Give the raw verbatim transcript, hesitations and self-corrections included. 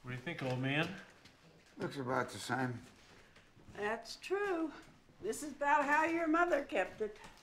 What do you think, old man? Looks about the same. That's true. This is about how your mother kept it.